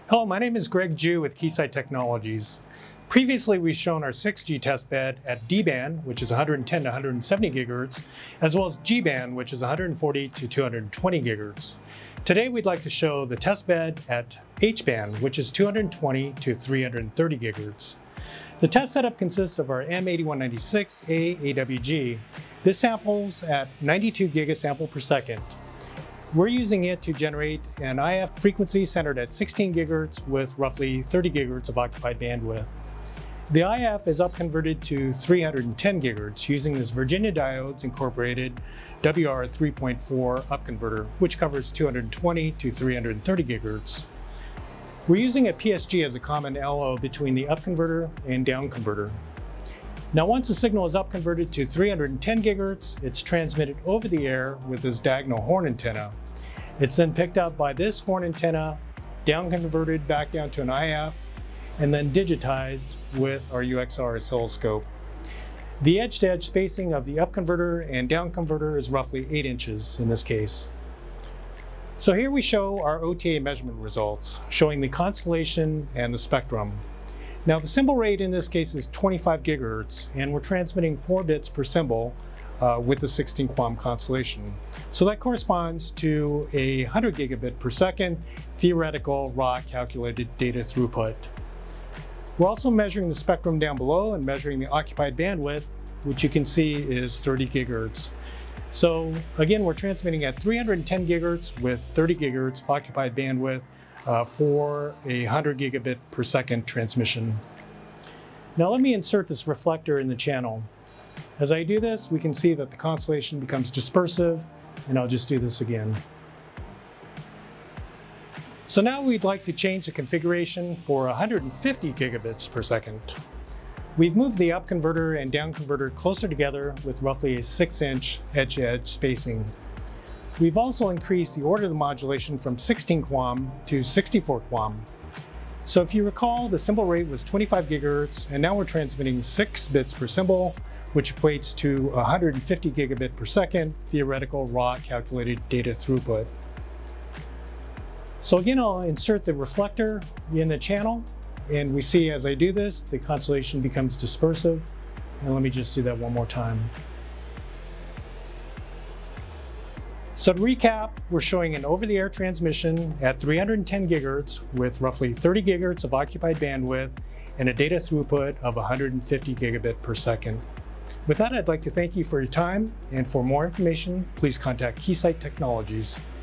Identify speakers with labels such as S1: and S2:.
S1: Hello, my name is Greg Jew with Keysight Technologies. Previously, we've shown our 6G testbed at D-band, which is 110 to 170 gigahertz, as well as G-band, which is 140 to 220 gigahertz. Today, we'd like to show the testbed at H-band, which is 220 to 330 gigahertz. The test setup consists of our M8196A AWG. This samples at 92 gigasample per second. We're using it to generate an IF frequency centered at 16 gigahertz with roughly 30 gigahertz of occupied bandwidth. The IF is upconverted to 310 gigahertz using this Virginia Diodes Incorporated WR 3.4 upconverter, which covers 220 to 330 gigahertz. We're using a PSG as a common LO between the upconverter and downconverter. Now, once the signal is upconverted to 310 gigahertz, it's transmitted over the air with this diagonal horn antenna. It's then picked up by this horn antenna, downconverted back down to an IF, and then digitized with our UXR oscilloscope. The edge-to-edge spacing of the upconverter and downconverter is roughly 8 inches in this case. So here we show our OTA measurement results, showing the constellation and the spectrum. Now, the symbol rate in this case is 25 gigahertz, and we're transmitting 4 bits per symbol with the 16 QAM constellation. So that corresponds to a 100 gigabit per second theoretical raw calculated data throughput. We're also measuring the spectrum down below and measuring the occupied bandwidth, which you can see is 30 gigahertz. So again, we're transmitting at 310 gigahertz with 30 gigahertz of occupied bandwidth for a 100 gigabit per second transmission. Now let me insert this reflector in the channel. As I do this, we can see that the constellation becomes dispersive, and I'll just do this again. So now we'd like to change the configuration for 150 gigabits per second. We've moved the up converter and down converter closer together with roughly a 6-inch edge-to-edge spacing. We've also increased the order of the modulation from 16 QAM to 64 QAM. So if you recall, the symbol rate was 25 gigahertz, and now we're transmitting 6 bits per symbol, which equates to 150 gigabit per second theoretical raw calculated data throughput. So again, I'll insert the reflector in the channel, and we see as I do this, the constellation becomes dispersive. And let me just do that one more time. So to recap, we're showing an over-the-air transmission at 310 gigahertz with roughly 30 gigahertz of occupied bandwidth and a data throughput of 150 gigabit per second. With that, I'd like to thank you for your time, and for more information, please contact Keysight Technologies.